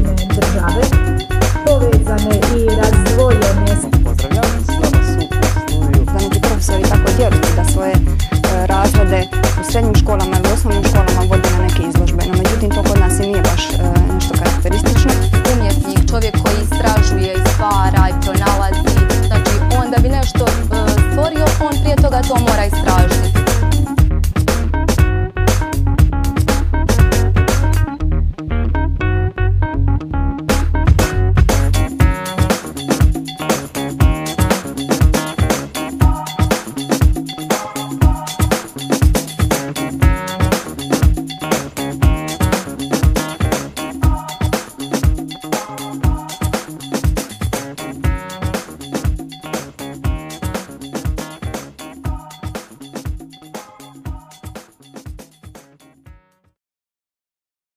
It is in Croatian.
jedne države, povezane i razdvojene. Pozdravljam, s nama su u studiju da neki profesori tako djeluju da svoje razrede u srednjim školama ili osnovnim školama